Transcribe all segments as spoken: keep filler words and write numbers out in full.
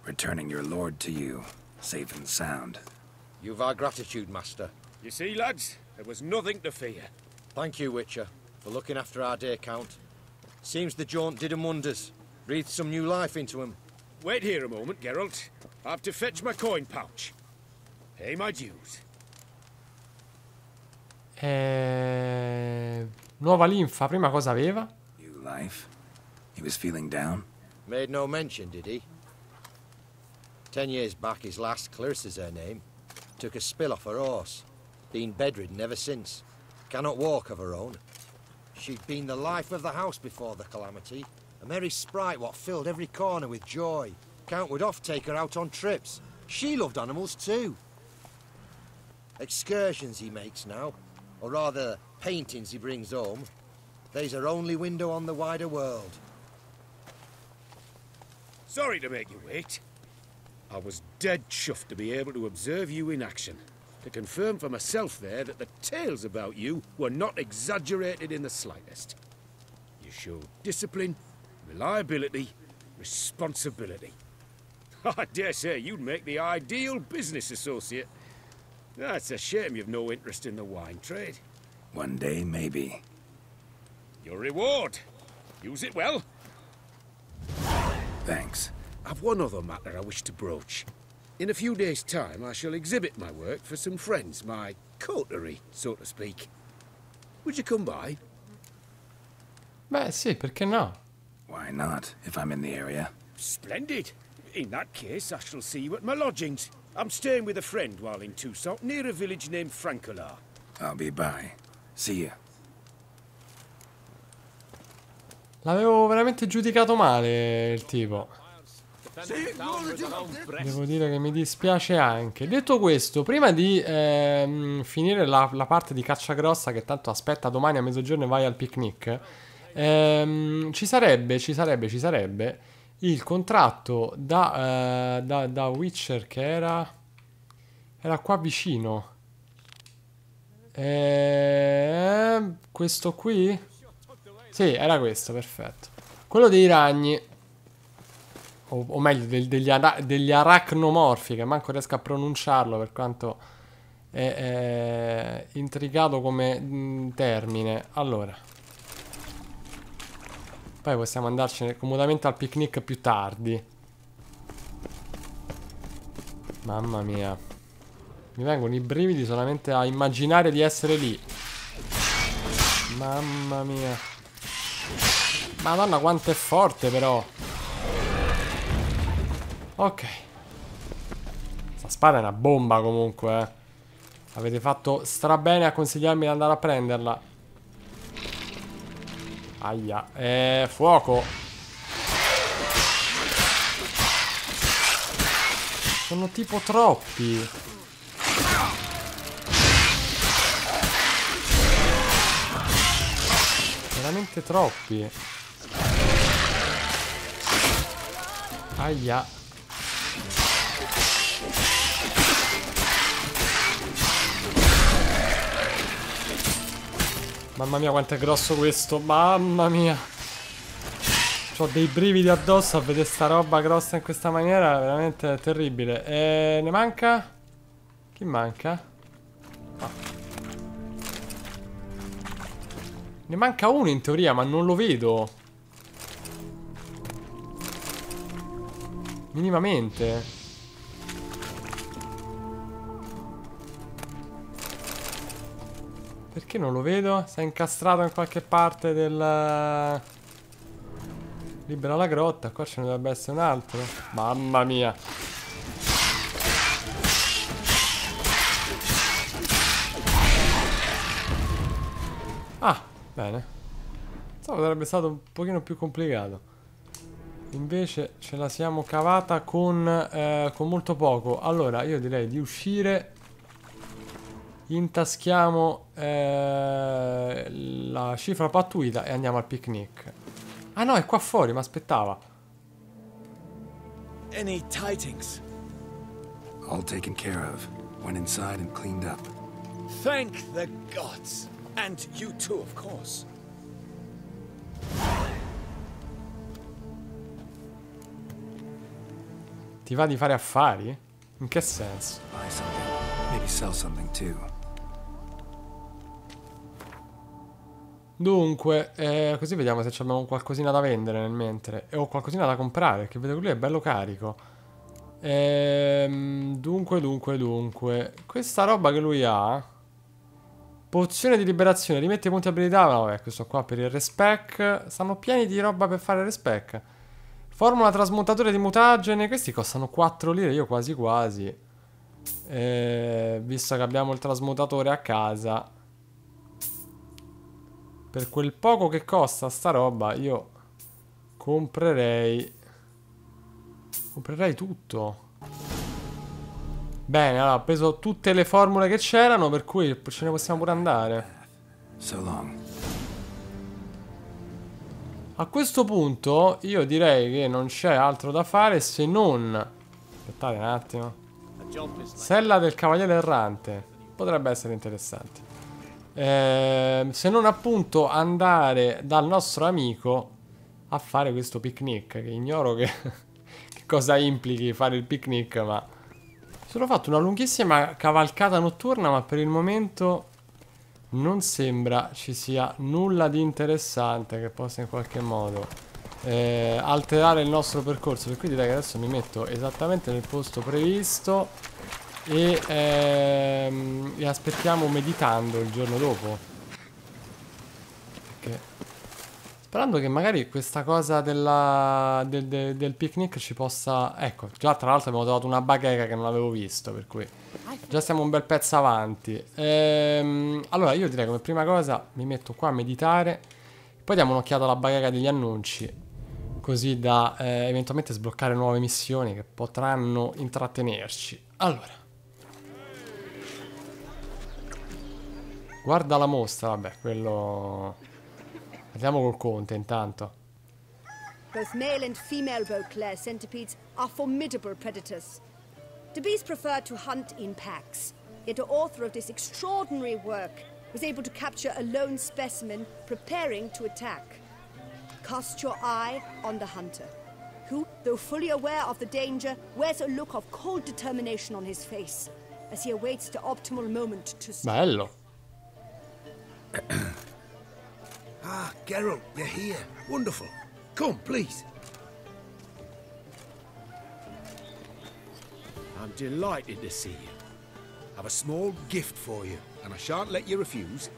returning your lord to you, safe and sound. You've our gratitude, Master. You see, lads, there was nothing to fear. Thank you, Witcher, for looking after our day count. Seems the jaunt did 'em wonders. Breathed some new life into 'em. Wait here a moment, Geralt. I have to fetch my coin pouch. Pay my dues. Eh... Nuova linfa, prima cosa aveva? New life? He was feeling down? Made no mention, did he? Ten years back, his last, Clarissa's her name, took a spill off her horse. Been bedridden ever since. Cannot walk of her own. She'd been the life of the house before the calamity. A merry sprite what filled every corner with joy. Count would oft take her out on trips. She loved animals too. Excursions he makes now, or rather, paintings he brings home. They's her only window on the wider world. Sorry to make you wait. I was dead chuffed to be able to observe you in action. To confirm for myself there that the tales about you were not exaggerated in the slightest. You showed discipline, reliability, responsibility. I dare say you'd make the ideal business associate. That's a shame you've no interest in the wine trade. One day, maybe. Your reward. Use it well. Thanks. I've one other matter I wish to broach. In a few days' time, I shall exhibit my work for some friends, my coterie, so to speak. Would you come by? Beh, sì, perché no? Why not, if I'm in the area? Splendid. In that case, I shall see you at my lodgings. I'm staying with a friend while in Toussaint, near a village named Francolar. I'll be by. See you. L'avevo veramente giudicato male il tipo. Devo dire che mi dispiace anche. Detto questo, prima di ehm, finire la, la parte di Cacciagrossa, che tanto aspetta domani a mezzogiorno e vai al picnic, ehm, ci sarebbe, ci sarebbe, ci sarebbe il contratto da, eh, da, da Witcher che era era qua vicino. E... questo qui? Sì, era questo, perfetto. Quello dei ragni. O, o meglio, del, degli, ara degli aracnomorfi, che manco riesco a pronunciarlo per quanto è, è intricato come mh, termine. Allora. Poi possiamo andarcene comodamente al picnic più tardi. Mamma mia. Mi vengono i brividi solamente a immaginare di essere lì. Mamma mia. Madonna quanto è forte però. Ok. Questa spada è una bomba comunque, eh. Avete fatto strabene a consigliarmi di andare a prenderla. Aia. Eh, fuoco. Sono tipo troppi. Veramente troppi. Aia. Mamma mia quanto è grosso questo. Mamma mia. Ho dei brividi addosso a vedere sta roba grossa in questa maniera. Veramente terribile. E ne manca? Chi manca? Ah. Ne manca uno in teoria, ma non lo vedo. Minimamente. Perché non lo vedo? Si è incastrato in qualche parte del... Libera la grotta. Qua ce ne dovrebbe essere un altro. Mamma mia. Ah, bene. Pensavo sarebbe stato un pochino più complicato. Invece ce la siamo cavata con, eh, con molto poco. Allora io direi di uscire. Intaschiamo eh, la cifra pattuita e andiamo al picnic. Ah no, è qua fuori, mi aspettava. Any tidings? All taken care of. Went inside and cleaned up. Thank the gods. And you too, of course. Ti va di fare affari? In che senso? Buy something. Maybe sell something too. Dunque, eh, così vediamo se abbiamo qualcosina da vendere nel mentre. E ho qualcosina da comprare, che vedo che lui è bello carico. Ehm, dunque, dunque, dunque. Questa roba che lui ha... Pozione di liberazione, rimette i punti abilità. No, vabbè, questo qua per il respec. Stanno pieni di roba per fare respec. Formula trasmutatore di mutagene. Questi costano quattro lire, io quasi quasi. Eh, visto che abbiamo il trasmutatore a casa... Per quel poco che costa sta roba, io comprerei... Comprerei tutto. Bene, allora ho preso tutte le formule che c'erano, per cui ce ne possiamo pure andare. So long. A questo punto io direi che non c'è altro da fare se non... Aspettate un attimo. Sella del Cavaliere Errante. Potrebbe essere interessante. Eh, se non appunto andare dal nostro amico a fare questo picnic, che ignoro che, che cosa implichi fare il picnic, ma sono fatto una lunghissima cavalcata notturna, ma per il momento non sembra ci sia nulla di interessante che possa in qualche modo eh, alterare il nostro percorso, per cui direi che adesso mi metto esattamente nel posto previsto e, ehm, e aspettiamo meditando il giorno dopo, perché sperando che magari questa cosa della, del, del, del picnic ci possa... Ecco, già tra l'altro abbiamo trovato una bacheca che non avevo visto, per cui già stiamo un bel pezzo avanti. ehm, Allora io direi come prima cosa mi metto qua a meditare, poi diamo un'occhiata alla bacheca degli annunci, così da eh, eventualmente sbloccare nuove missioni che potranno intrattenerci. Allora, guarda la mostra, vabbè, quello... Andiamo col conte intanto. Both male and female Beauclair centipedes are formidable predators. The bees prefer to hunt in packs, yet the author of this extraordinary work was able to capture a lone specimen preparing to attack. Cast your eye on the hunter, who, though fully aware of the danger, wears a look of cold determination on his face as he awaits the optimal moment to strike. Bello. Ah, Geralt, you're here. Wonderful. Come, please. I'm delighted to see you. I've a small gift for you, and I shan't let you refuse.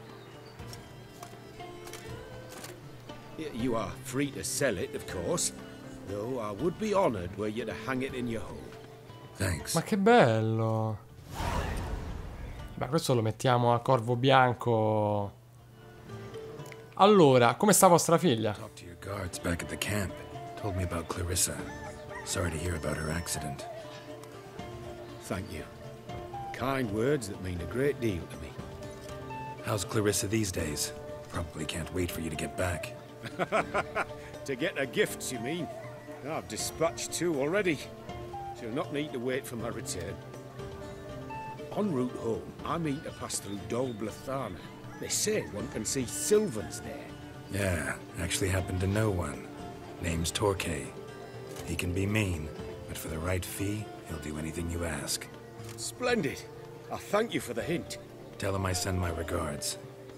Y- You are free to sell it, of course, though I would be honoured were you to hang it in your home. Thanks. Ma che bello. Beh, questo lo mettiamo a Corvo Bianco. Allora, come sta vostra figlia? Talked to your guards back at the camp. Told me about Clarissa. Sorry to hear about her accident. Thank you. Kind words that mean a great deal to me. How's Clarissa these days? Probably can't wait for you to get back. To get her gifts, you mean? I've dispatched two already. She'll not need to wait for my return. En route home, I mean to pass through Dol Blathana. They say one can see Sylvans there. Yeah, actually happen to know one. Name's Torquay. He can be mean, but for the right fee, he'll do anything you ask. Splendid. I thank you for the hint. Tell him I send my regards.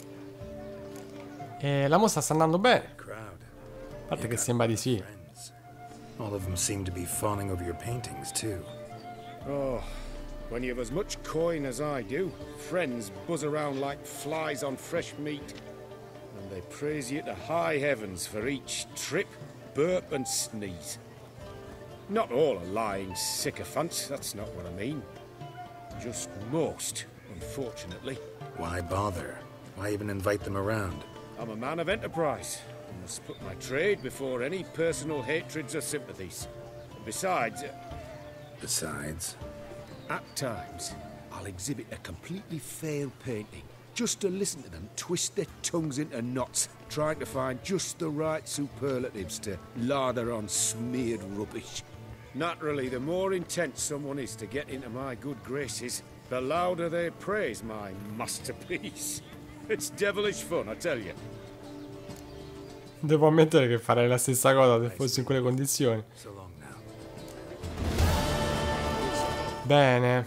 E la mostra sta andando bene. Crowd. A parte che sembra di sì. Friends. All of them seem to be fawning over your paintings, too. Oh, when you've as much coin as I do, friends buzz around like flies on fresh meat. And they praise you to high heavens for each trip, burp and sneeze. Not all are lying sycophants, that's not what I mean. Just most, unfortunately. Why bother? Why even invite them around? I'm a man of enterprise. I must put my trade before any personal hatreds or sympathies. Besides... uh, Besides, At times, I'll exhibit a completely failed painting, just to listen to them twist their tongues into knots, trying to find just the right superlatives to lather on smeared rubbish. Naturally, the more intent someone is to get into my good graces, the louder they praise my masterpiece. It's devilish fun, I tell you. Devo ammettere che farei la stessa cosa se fossi in quelle condizioni. so long now. Bene.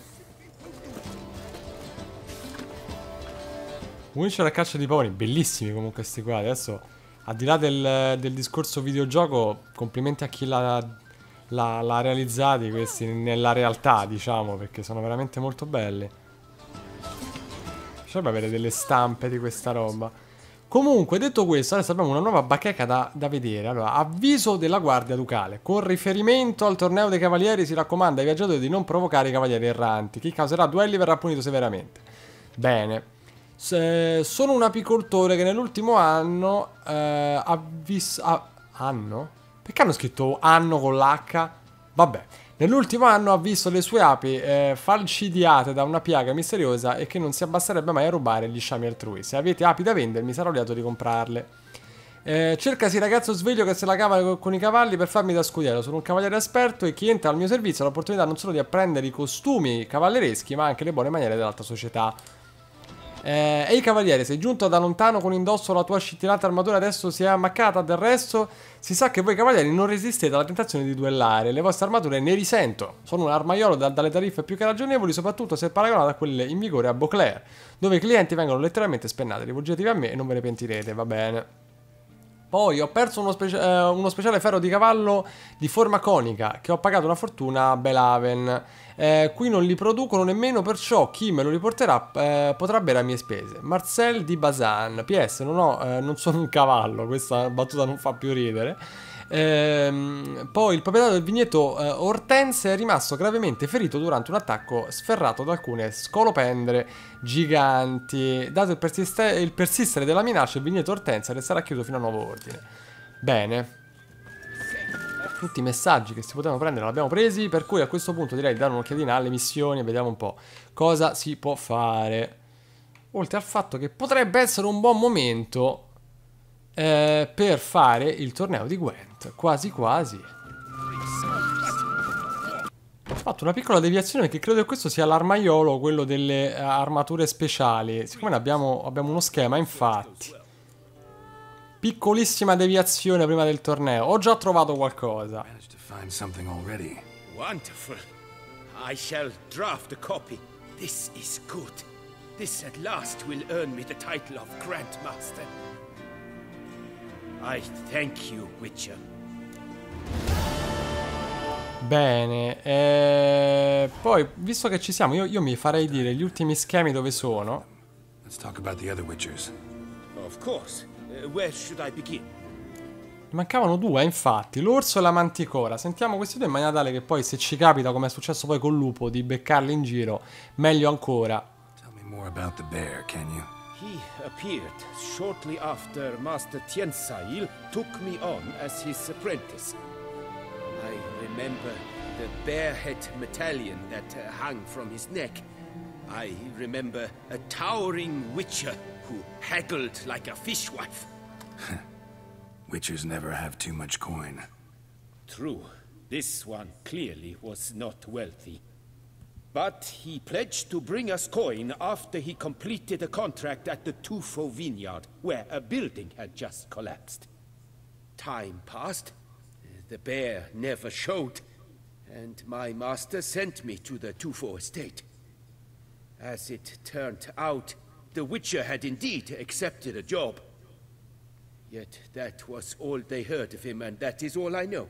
Witcher a caccia di pavoni. Bellissimi comunque sti qua. Adesso, al di là del, del discorso videogioco, complimenti a chi l'ha, l'ha, l'ha realizzati questi nella realtà, diciamo, perché sono veramente molto belli. Bisognerebbe avere delle stampe di questa roba. Comunque, detto questo, adesso abbiamo una nuova bacheca da, da vedere. Allora, avviso della Guardia Ducale. Con riferimento al torneo dei cavalieri si raccomanda ai viaggiatori di non provocare i cavalieri erranti. Chi causerà duelli verrà punito severamente. Bene. Se, sono un apicoltore che nell'ultimo anno eh, ha visto... Ah, anno? Perché hanno scritto anno con l'H? Vabbè. Nell'ultimo anno ha visto le sue api eh, falcidiate da una piaga misteriosa e che non si abbasserebbe mai a rubare gli sciami altrui. Se avete api da vendermi sarò lieto di comprarle. Eh, cercasi ragazzo sveglio che se la cava con i cavalli per farmi da scudiero. Sono un cavaliere esperto e chi entra al mio servizio ha l'opportunità non solo di apprendere i costumi cavallereschi ma anche le buone maniere dell'alta società. Eh, Ehi cavaliere, sei giunto da lontano con indosso la tua scintillante armatura, adesso si è ammaccata, del resto si sa che voi cavalieri non resistete alla tentazione di duellare, le vostre armature ne risento, sono un armaiolo da, dalle tariffe più che ragionevoli, soprattutto se paragonate a quelle in vigore a Beauclair, dove i clienti vengono letteralmente spennati, rivolgetevi a me e non ve ne pentirete, va bene. Poi ho perso uno, speci eh, uno speciale ferro di cavallo di forma conica che ho pagato una fortuna a Belaven. Eh, qui non li producono nemmeno, perciò chi me lo riporterà eh, potrà bere a mie spese. Marcel di Bazan. P S non, ho, eh, non sono un cavallo, questa battuta non fa più ridere. Ehm, poi il proprietario del vigneto eh, Hortense è rimasto gravemente ferito durante un attacco sferrato da alcune scolopendre giganti. Dato il, persiste il persistere della minaccia, il vigneto Hortense resterà chiuso fino a nuovo ordine. Bene. Tutti i messaggi che si potevano prendere li abbiamo presi, per cui a questo punto direi di dare un'occhiatina alle missioni e vediamo un po' cosa si può fare. Oltre al fatto che potrebbe essere un buon momento eh, per fare il torneo di Gwent, quasi quasi. Ho fatto una piccola deviazione perché credo che questo sia l'armaiolo, quello delle uh, armature speciali. Siccome ne abbiamo, abbiamo uno schema, infatti. Piccolissima deviazione prima del torneo. Ho già trovato qualcosa. Wonderful. I shall draft a copy. This is good. This at last will earn me the title of Grandmaster. I thank you, Witcher. Bene, eh, poi visto che ci siamo, io, io mi farei dire gli ultimi schemi dove sono. Let's talk about the other Witchers. Of course. Uh, where should I begin? Mancavano due, infatti, l'orso e la manticora. Sentiamo questi due in maniera tale che poi, se ci capita, come è successo poi col lupo, di beccarli in giro, meglio ancora. Tell me more about the bear, can you? He appeared shortly after Master Tiensail took me on as his apprentice. I remember the bear-head medallion that uh, hung from his neck. I remember a towering witcher who haggled like a fishwife. Witchers never have too much coin. True, this one clearly was not wealthy. But he pledged to bring us coin after he completed a contract at the Tufo vineyard, where a building had just collapsed. Time passed. The bear never showed, and my master sent me to the Tufo estate. As it turned out, the Witcher had indeed accepted a job. Yet that was all they heard of him, and that is all I know.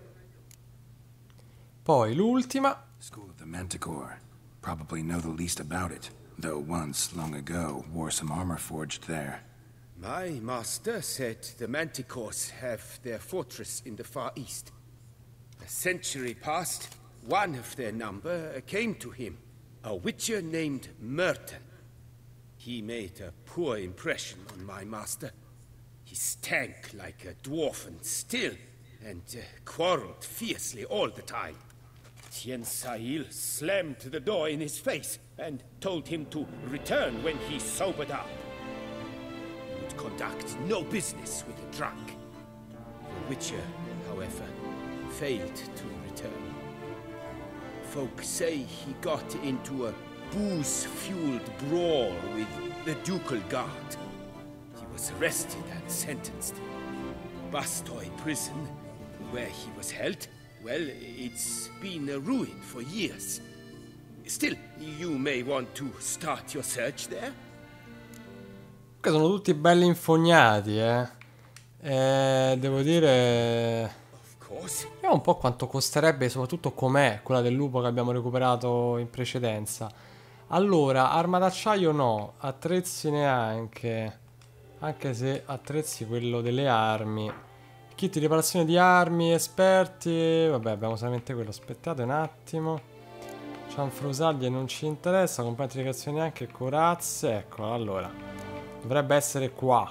Poi l'ultima. School of the Manticore. Probably know the least about it, though once, long ago, wore some armor forged there. My master said the Manticores have their fortress in the Far East. A century passed, one of their number came to him, a witcher named Merton. He made a poor impression on my master. He stank like a dwarfen still, and uh, quarreled fiercely all the time. Tiensail slammed the door in his face and told him to return when he sobered up. He would conduct no business with a drunk. The Witcher, however, failed to return. Folk say he got into a booze-fueled brawl with the ducal guard. He was arrested and sentenced. Bastoy prison, where he was held, well, it's been a ruin for years. Still, you may want to start your search there. Che sono tutti belli infognati, eh. eh devo dire... Of course. Vediamo un po' quanto costerebbe, soprattutto com'è quella del lupo che abbiamo recuperato in precedenza. Allora, arma d'acciaio no, attrezzi neanche. Anche se attrezzi quello delle armi. Kit di riparazione di armi, esperti. Vabbè, abbiamo solamente quello. Aspettate un attimo. Cianfrusaglie non ci interessa. Componenti di creazione neanche. Corazze. Ecco, allora. Dovrebbe essere qua.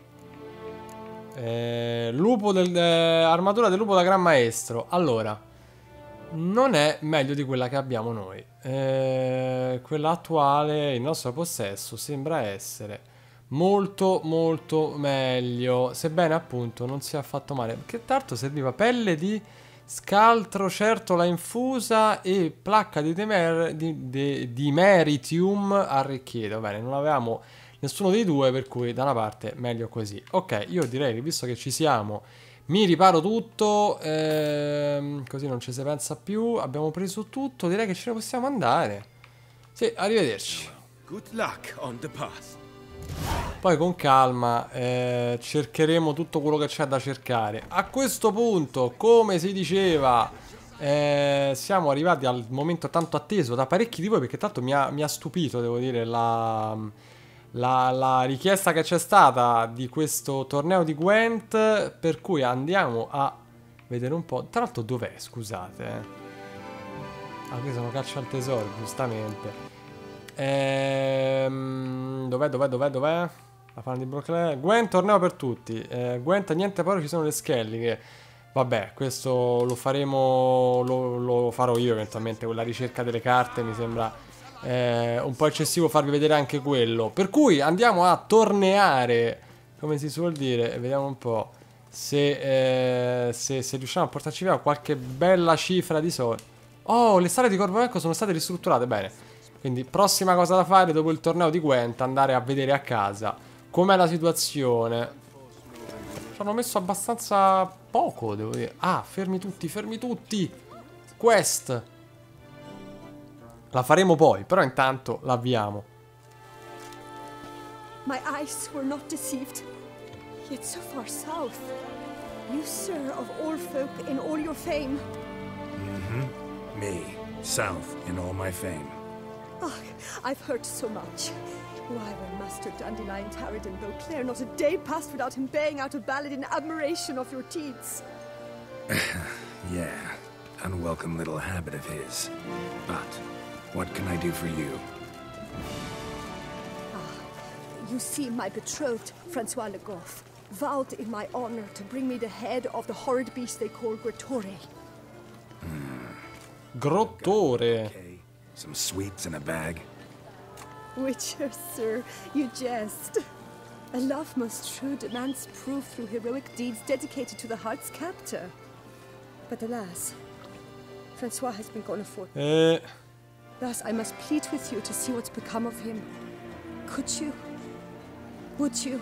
Eh, lupo del, eh, armatura del lupo da Gran Maestro. Allora, non è meglio di quella che abbiamo noi. Eh, quella attuale, in nostro possesso, sembra essere molto molto meglio, sebbene appunto non sia affatto male, perché tanto serviva pelle di scaltro, certola infusa e placca di, demer, di, di, di meritium arricchita. Bene, non avevamo nessuno dei due, per cui da una parte meglio così. Ok, io direi che visto che ci siamo mi riparo tutto, ehm, così non ci si pensa più. Abbiamo preso tutto, direi che ce ne possiamo andare. Sì, arrivederci. Good luck on the path. Poi con calma eh, cercheremo tutto quello che c'è da cercare. A questo punto, come si diceva, eh, siamo arrivati al momento tanto atteso da parecchi di voi, perché tanto mi ha, mi ha stupito, devo dire, la, la, la richiesta che c'è stata di questo torneo di Gwent, per cui andiamo a vedere un po'. Tra l'altro dov'è, scusate? Eh? Ah, qui sono caccia al tesoro, giustamente. Ehm, dov'è, dov'è, dov'è, dov'è? La fan di Brooklyn. Gwent, torneo per tutti. eh, Gwent, niente paura, ci sono le schelliche. Vabbè, questo lo faremo, lo, lo farò io eventualmente. Quella ricerca delle carte mi sembra eh, un po' eccessivo farvi vedere anche quello. Per cui andiamo a torneare, come si suol dire, e vediamo un po' se, eh, se, se riusciamo a portarci via qualche bella cifra di soldi. Oh, le sale di Corvo Bianco sono state ristrutturate, bene. Quindi prossima cosa da fare dopo il torneo di Gwent, andare a vedere a casa com'è la situazione. Ci hanno messo abbastanza poco, devo dire. Ah, fermi tutti, fermi tutti. Quest. La faremo poi, però intanto l'avviamo. My eyes were not deceived. Yet so far south. You, sir, of all folk in all your fame. Mm-hmm. Me, south in all my fame. Oh, I've heard so much. Why, when Master Dandelion tarried in Beauclair, not a day passed without him baying out a ballad in admiration of your deeds. Yeah, unwelcome little habit of his. But what can I do for you? Ah, you see, my betrothed, Francois Le Goff, vowed in my honor to bring me the head of the horrid beast they call Grottore. Hmm. Grottore. Okay. Some sweets in a bag. Witcher, sir, you jest. A love most true demands proof through heroic deeds dedicated to the heart's captor. But alas, Francois has been gone a fortnight. Eh. Thus I must plead with you to see what's become of him. Could you? Would you?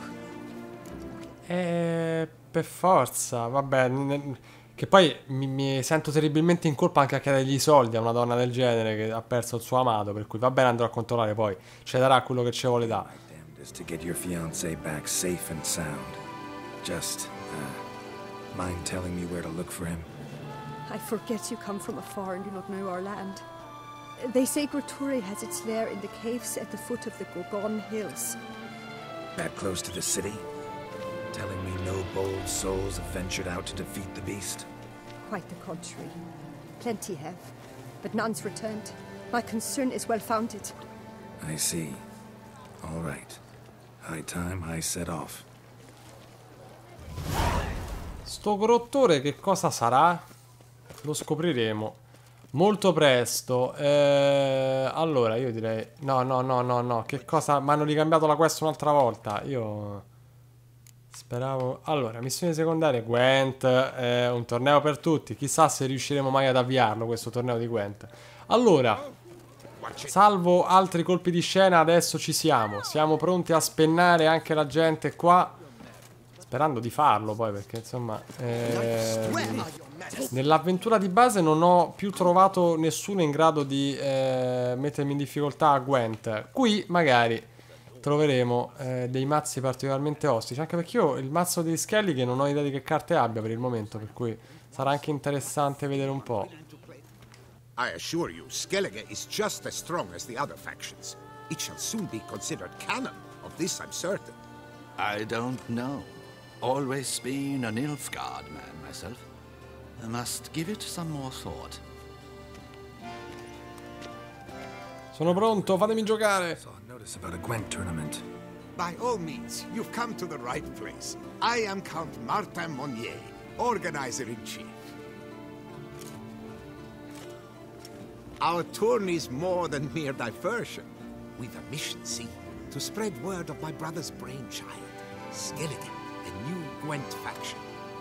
Eh, per forza, vabbè. Che poi mi, mi sento terribilmente in colpa anche a chiedergli i soldi a una donna del genere che ha perso il suo amato, per cui va bene, andrò a controllare poi, ci darà quello che ci vuole dare. To get your fiancé back safe and sound. Just uh, mind telling me where to look for him? I forget you come from afar and do not know our land. They say Grottore has its lair in the caves at the foot of the Gorgon Hills. That close to the city? Telling me no bold souls have ventured out to defeat the beast? Quite the contrary. Plenty have, but none's returned. My concern is well founded. I see. All right. High time I set off. Sto Grottore che cosa sarà? Lo scopriremo molto presto. Eh, allora io direi no no no no no. Che cosa? Mi hanno ricambiato la quest un'altra volta. Io speravo. Allora, missione secondaria Gwent, eh, un torneo per tutti. Chissà se riusciremo mai ad avviarlo questo torneo di Gwent. Allora, salvo altri colpi di scena, adesso ci siamo. Siamo pronti a spennare anche la gente qua. Sperando di farlo poi, perché insomma eh, Nell'avventura di base non ho più trovato nessuno in grado di eh, mettermi in difficoltà a Gwent. Qui magari troveremo eh, dei mazzi particolarmente ostici, anche perché io il mazzo di Skellige non ho idea di che carte abbia per il momento, per cui sarà anche interessante vedere un po'. I assure you, Skellige is just as strong as the other factions. It shall soon be considered canon. Of this I'm certain. I don't know. Always been an Nilfgaard man myself. I must give it some more thought. Sono pronto, fatemi giocare. Saw a notice about a Gwent tournament. By all means, you've come to the right place. I am Count Martin Monnier, organizer-in-chief. Our tourney's more than mere diversion. We've a mission, see? To spread word of my brother's brainchild, Skellige, a new Gwent faction.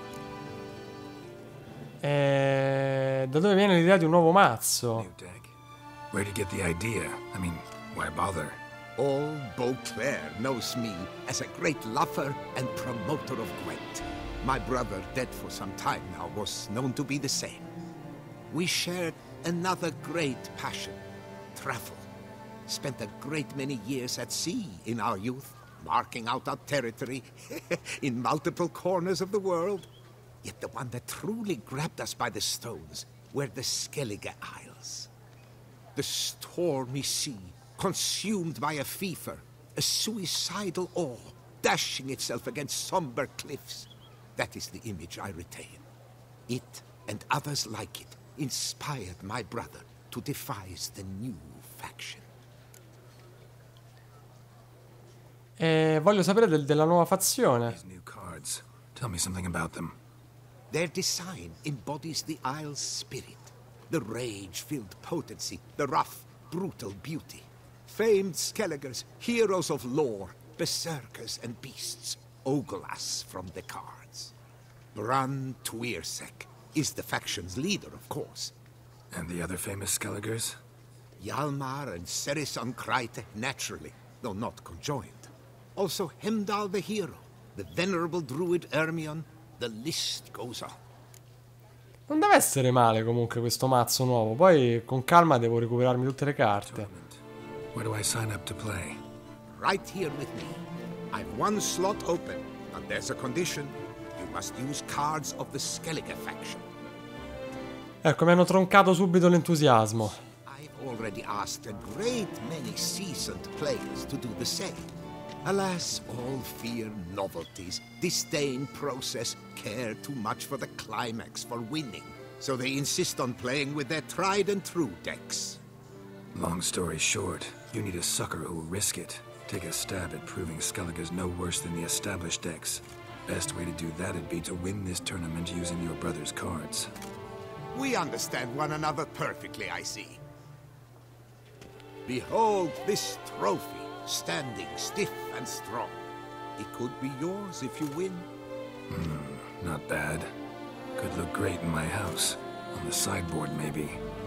Eh, da dove viene l'idea di un nuovo mazzo? New deck. Where'd you get the idea? I mean, why bother? All Beauclair knows me as a great lover and promoter of Gwent. My brother, dead for some time now, was known to be the same. We shared another great passion, travel. Spent a great many years at sea in our youth, marking out our territory in multiple corners of the world. Yet the one that truly grabbed us by the stones were the Skellige Isles. The stormy sea, consumed by a fever, a suicidal awe, dashing itself against somber cliffs. That is the image I retain. It, and others like it, inspired my brother to devise the new faction. Eh, voglio sapere del- della nuova fazione. These new cards. Tell me something about them. Their design embodies the Isle's spirit. The rage-filled potency, the rough, brutal beauty. Famed Skelligers, heroes of lore, berserkers and beasts, ogle us from the cards. Bran Tuirsek is the faction's leader, of course. And the other famous Skelligers? Hjalmar and Serason Kreite, naturally, though not conjoined. Also Hemdal the hero, the venerable druid Ermion, the list goes on. Non deve essere male comunque questo mazzo nuovo. Poi con calma devo recuperarmi tutte le carte. Where do I sign up to play? Right here with me. I've one slot open, but there's a condition. You must use cards of the Skellige faction. Ecco, mi hanno troncato subito l'entusiasmo. I've already asked a great many seasoned players to do the same. Alas, all fear novelties, disdain process, care too much for the climax, for winning. So they insist on playing with their tried and true decks. Long story short, you need a sucker who will risk it. Take a stab at proving Skellige's no worse than the established decks. Best way to do that would be to win this tournament using your brother's cards. We understand one another perfectly, I see. Behold this trophy, standing stiff and strong. It could be yours if you win. Hmm, not bad. Could look great in my house. On the sideboard, maybe.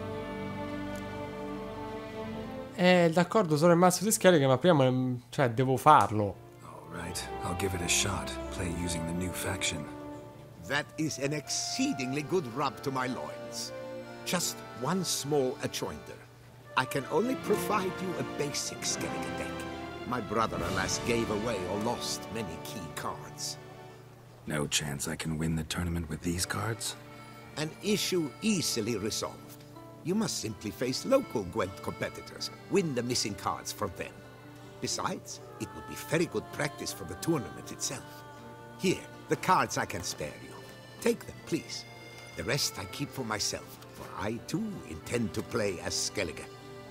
Eh, d'accordo, sono il mazzo di Skellige, ma prima, mm, cioè, devo farlo. All right, I'll give it a shot. Play using the new faction. That is an exceedingly good rub to my loins. Just one small adjoinder. I can only provide you a basic Skellige deck. My brother, alas, gave away or lost many key cards. No chance I can win the tournament with these cards? An issue easily resolved. You must simply face local Gwent competitors, win the missing cards from them. Besides, it would be very good practice for the tournament itself. Here, the cards I can spare you. Take them, please. The rest I keep for myself, for I too intend to play as Skellige.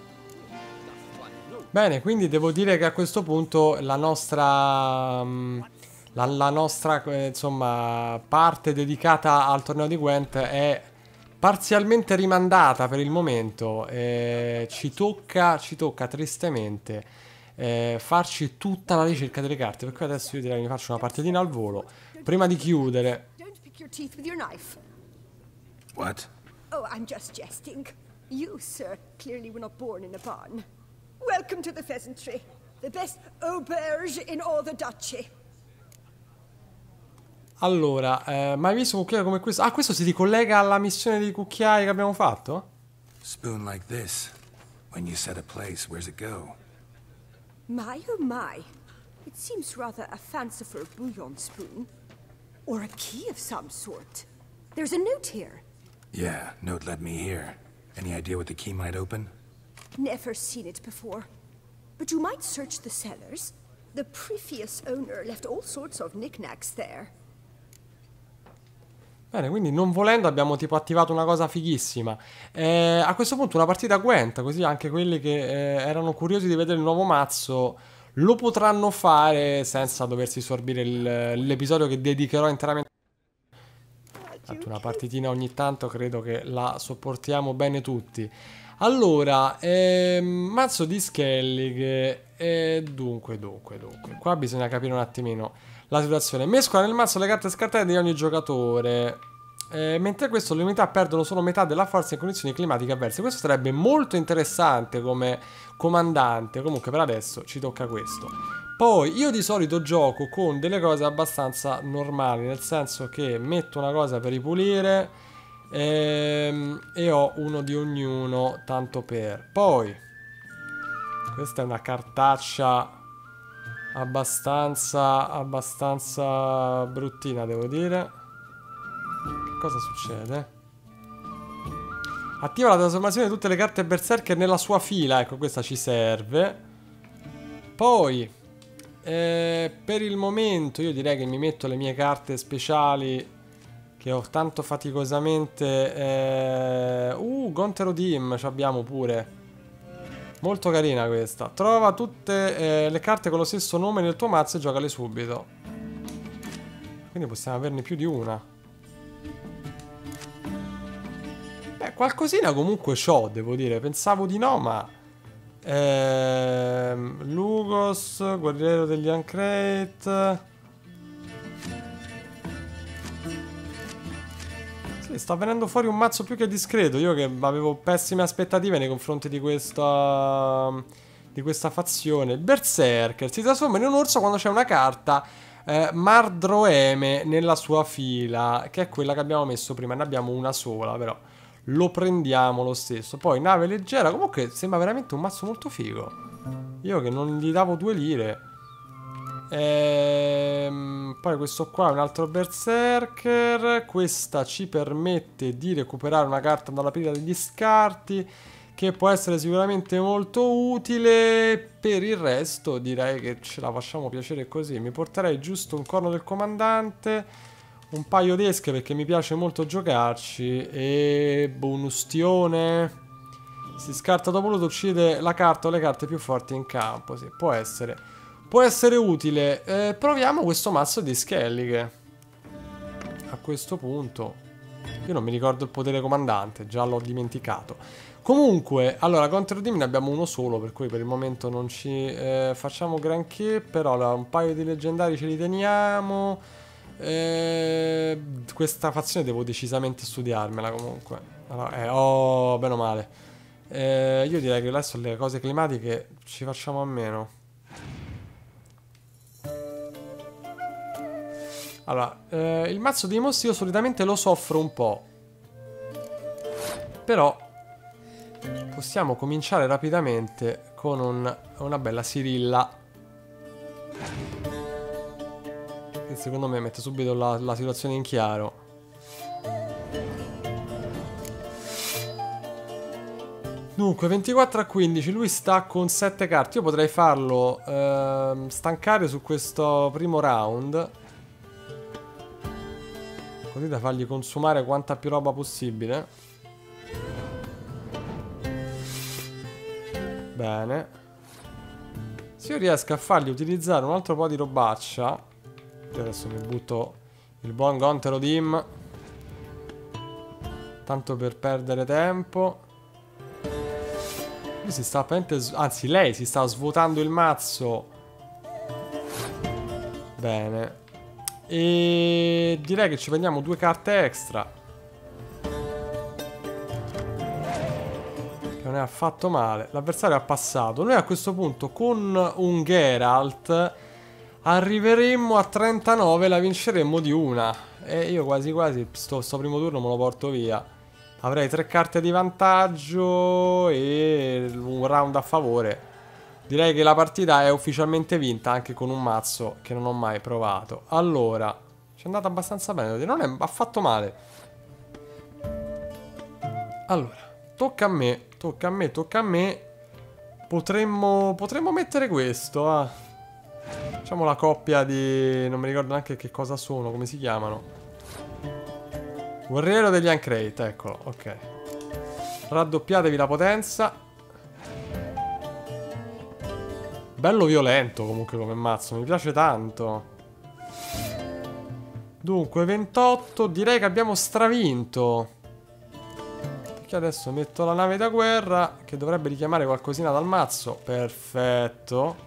Bene, quindi devo dire che a questo punto la nostra mm, la, la nostra eh, insomma parte dedicata al torneo di Gwent è parzialmente rimandata per il momento. Eh, ci tocca ci tocca tristemente eh, farci tutta la ricerca delle carte, per cui adesso io direi che mi faccio una partitina al volo prima di chiudere. Don't pick your teeth with your knife. What? Oh, I'm just jesting. You, sir, clearly were not born in a barn. Welcome to the Pheasantry, the best auberge in all the duchy. Allora, eh, mai visto un cucchiaio come questo? Ah, questo si ricollega alla missione di cucchiai che abbiamo fatto? Spoon like this. When you set a place, where's it go? My oh my. It seems rather a fanciful bouillon spoon. Or a key of some sort. There's a note here. Yeah, note led me here. Any idea what the key might open? Never seen it before. But you might search the cellars. The previous owner left all sorts of knickknacks there. Bene, quindi non volendo abbiamo tipo attivato una cosa fighissima. Eh, a questo punto una partita a Gwent, così anche quelli che eh, erano curiosi di vedere il nuovo mazzo lo potranno fare senza doversi sorbire il- l'episodio che dedicherò interamente. Fatto una partitina ogni tanto, credo che la sopportiamo bene tutti. Allora, ehm, mazzo di Skellig. E dunque, dunque, dunque. Qua bisogna capire un attimino la situazione. Mescola nel mazzo le carte scartate di ogni giocatore. Eh, mentre questo le unità perdono solo metà della forza in condizioni climatiche avverse. Questo sarebbe molto interessante come comandante. Comunque per adesso ci tocca questo. Poi io di solito gioco con delle cose abbastanza normali, nel senso che metto una cosa per ripulire ehm, e ho uno di ognuno tanto per. Poi questa è una cartaccia abbastanza abbastanza bruttina, devo dire. Che cosa succede? Attiva la trasformazione di tutte le carte berserker nella sua fila. Ecco, questa ci serve. Poi eh, per il momento io direi che mi metto le mie carte speciali che ho tanto faticosamente eh... Uh, Gontero Dim ci abbiamo pure. Molto carina questa. Trova tutte eh, le carte con lo stesso nome nel tuo mazzo e giocale subito. Quindi possiamo averne più di una. Beh, qualcosina comunque c'ho, devo dire. Pensavo di no, ma ehm, Lugos, guerriero degli Ancrate. Sì, sta venendo fuori un mazzo più che discreto. Io che avevo pessime aspettative nei confronti di questa di questa fazione. Berserker si trasforma in un orso quando c'è una carta eh, Mardroeme nella sua fila, che è quella che abbiamo messo prima. Ne abbiamo una sola, però lo prendiamo lo stesso. Poi nave leggera. Comunque sembra veramente un mazzo molto figo. Io che non gli davo due lire. Ehm, poi questo qua è un altro berserker. Questa ci permette di recuperare una carta dalla pila degli scarti, che può essere sicuramente molto utile. Per il resto direi che ce la facciamo piacere così. Mi porterei giusto un corno del comandante, un paio d'esche perché mi piace molto giocarci, e bonustione. Si scarta dopo l'uso, uccide la carta o le carte più forti in campo. Sì, può essere Può essere utile. Eh, proviamo questo mazzo di Skellig. A questo punto io non mi ricordo il potere comandante, già l'ho dimenticato. Comunque, allora, contro di me ne abbiamo uno solo, per cui per il momento non ci eh, facciamo granché. Però allora, un paio di leggendari ce li teniamo. eh, Questa fazione devo decisamente studiarmela comunque. Allora, eh, oh, bene o male. eh, Io direi che adesso le cose climatiche ci facciamo a meno. Allora, eh, il mazzo dei mostri io solitamente lo soffro un po'. Però possiamo cominciare rapidamente con un, una bella Sirilla, che secondo me mette subito la, la situazione in chiaro. Dunque, ventiquattro a quindici, lui sta con sette carte. Io potrei farlo ehm, stancare su questo primo round, così da fargli consumare quanta più roba possibile. Bene. Se io riesco a fargli utilizzare un altro po' di robaccia, io adesso mi butto il buon Gontero Dim, tanto per perdere tempo. Lui si sta apparentemente, anzi lei si sta svuotando il mazzo. Bene. E direi che ci prendiamo due carte extra, che non è affatto male. L'avversario ha passato. Noi a questo punto con un Geralt arriveremmo a trentanove, la vinceremmo di una. E io quasi quasi sto, sto primo turno me lo porto via. Avrei tre carte di vantaggio e un round a favore. Direi che la partita è ufficialmente vinta, anche con un mazzo che non ho mai provato. Allora, ci è andata abbastanza bene, non è affatto male. Allora, tocca a me, tocca a me, tocca a me. Potremmo, potremmo mettere questo, ah. Facciamo la coppia di... non mi ricordo neanche che cosa sono, come si chiamano. Guerriero degli Ancrate, eccolo, ok. Raddoppiatevi la potenza. Bello violento comunque come mazzo, mi piace tanto. Dunque, ventotto, direi che abbiamo stravinto. Perché adesso metto la nave da guerra, che dovrebbe richiamare qualcosina dal mazzo. Perfetto.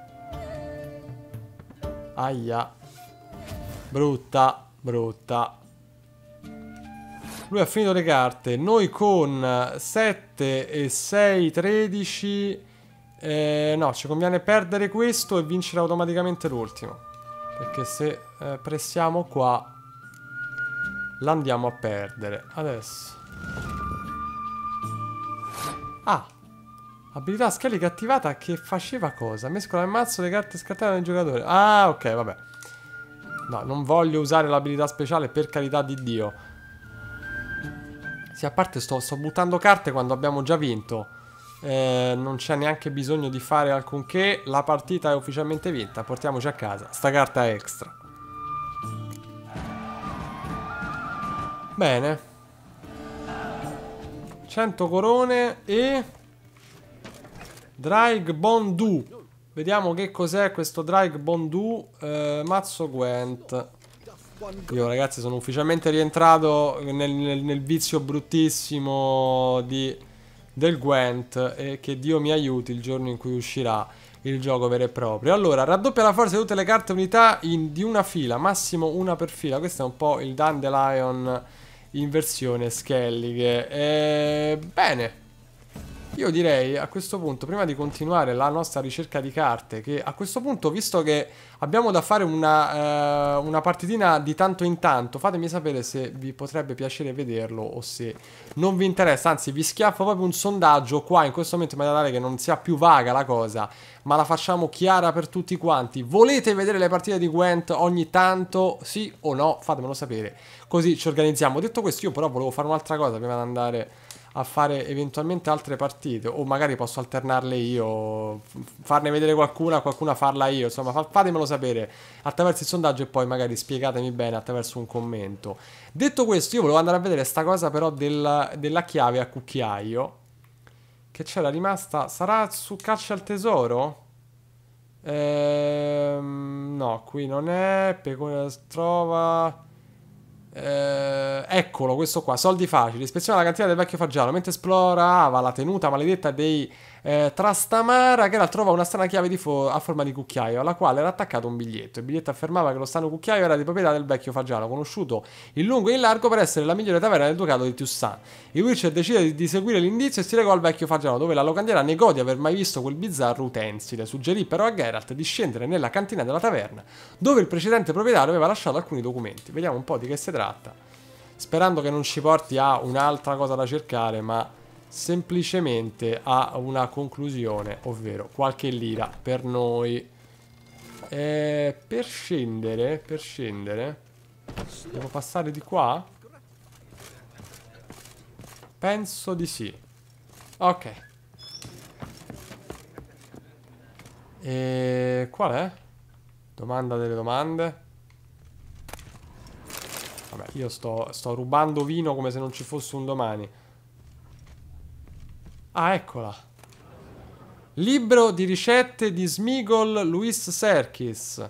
Aia. Brutta, brutta. Lui ha finito le carte. Noi con sette e sei, tredici... Eh, no, ci conviene perdere questo e vincere automaticamente l'ultimo. Perché se eh, pressiamo qua l'andiamo a perdere. Adesso. Ah, abilità scalica attivata che faceva cosa? Mescola il mazzo le carte scartate dal giocatore. Ah, ok, vabbè. No, non voglio usare l'abilità speciale, per carità di Dio. Sì, a parte sto, sto buttando carte quando abbiamo già vinto. Eh, non c'è neanche bisogno di fare alcunché. La partita è ufficialmente vinta. Portiamoci a casa sta carta extra. Bene. cento corone e Draig Bondu. Vediamo che cos'è questo Draig Bondu. eh, Mazzo Gwent. Io ragazzi sono ufficialmente rientrato nel, nel, nel vizio bruttissimo di... del Gwent, e che Dio mi aiuti il giorno in cui uscirà il gioco vero e proprio. Allora, raddoppia la forza di tutte le carte unità in, di una fila, massimo una per fila. Questo è un po' il Dandelion in versione Skellige. E... bene. Io direi a questo punto, prima di continuare la nostra ricerca di carte, che a questo punto, visto che abbiamo da fare una, uh, una partitina di tanto in tanto, fatemi sapere se vi potrebbe piacere vederlo o se non vi interessa. Anzi, vi schiaffo proprio un sondaggio qua in questo momento in maniera tale che non sia più vaga la cosa, ma la facciamo chiara per tutti quanti. Volete vedere le partite di Gwent ogni tanto? Sì o no? Fatemelo sapere, così ci organizziamo. Detto questo, io però volevo fare un'altra cosa prima di andare a fare eventualmente altre partite, o magari posso alternarle io, farne vedere qualcuna, qualcuna farla io, insomma fatemelo sapere attraverso il sondaggio e poi magari spiegatemi bene attraverso un commento. Detto questo, io volevo andare a vedere sta cosa però della, della chiave a cucchiaio che c'era rimasta. Sarà su Caccia al Tesoro? Ehm, no, qui non è. Pecunia trova. Eh, eccolo, questo qua, soldi facili. Ispeziona la cantina del vecchio fagiano. Mentre esplorava la tenuta maledetta dei eh, Trastamara, che era trova una strana chiave di fo a forma di cucchiaio, alla quale era attaccato un biglietto. Il biglietto affermava che lo strano cucchiaio era di proprietà del vecchio fagiano, conosciuto in lungo e in largo per essere la migliore taverna del ducato di Toussaint. Il Witcher decide di, di seguire l'indizio e si recò al vecchio fagiano, dove la locandiera negò di aver mai visto quel bizzarro utensile. Suggerì però a Geralt di scendere nella cantina della taverna, dove il precedente proprietario aveva lasciato alcuni documenti. Vediamo un po' di che si tratta, sperando che non ci porti a un'altra cosa da cercare, ma semplicemente a una conclusione, ovvero qualche lira per noi. E per scendere, per scendere, devo passare di qua? Penso di sì. Ok. E qual è? Domanda delle domande. Vabbè, io sto, sto rubando vino come se non ci fosse un domani. Ah, eccola. Libro di ricette di Smigol Luis Serkis.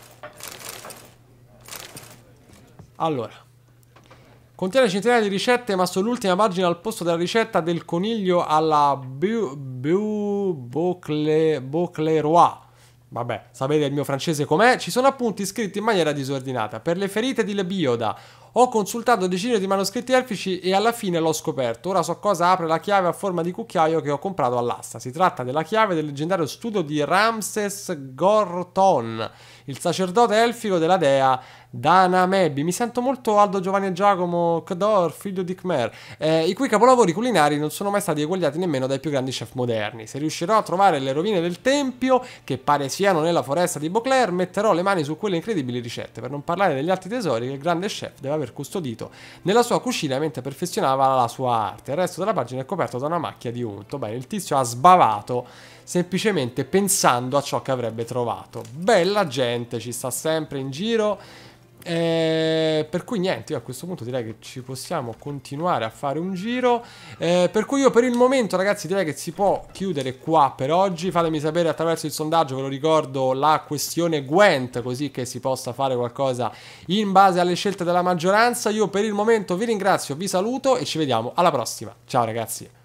Allora, contiene centinaia di ricette, ma sull'ultima pagina al posto della ricetta del coniglio alla Bu... Bu... Bocle... Bocleroy. Vabbè, sapete il mio francese com'è? Ci sono appunti scritti in maniera disordinata. Per le ferite di Lebioda ho consultato decine di manoscritti elfici e alla fine l'ho scoperto. Ora so cosa apre la chiave a forma di cucchiaio che ho comprato all'asta. Si tratta della chiave del leggendario studio di Ramses Gorton, il sacerdote elfico della dea Danamebi. Mi sento molto Aldo Giovanni e Giacomo Cdor, figlio di Khmer, eh, i cui capolavori culinari non sono mai stati eguagliati nemmeno dai più grandi chef moderni. Se riuscirò a trovare le rovine del tempio, che pare siano nella foresta di Beauclair, metterò le mani su quelle incredibili ricette, per non parlare degli altri tesori che il grande chef deve aver custodito nella sua cucina mentre perfezionava la sua arte. Il resto della pagina è coperto da una macchia di unto. Bene, il tizio ha sbavato semplicemente pensando a ciò che avrebbe trovato. Bella gente, ci sta sempre in giro. Eh, per cui niente, io a questo punto direi che ci possiamo continuare a fare un giro, eh, per cui io per il momento, ragazzi, direi che si può chiudere qua per oggi. Fatemi sapere attraverso il sondaggio, ve lo ricordo, la questione Gwent, così che si possa fare qualcosa in base alle scelte della maggioranza. Io per il momento vi ringrazio, vi saluto e ci vediamo alla prossima. Ciao ragazzi.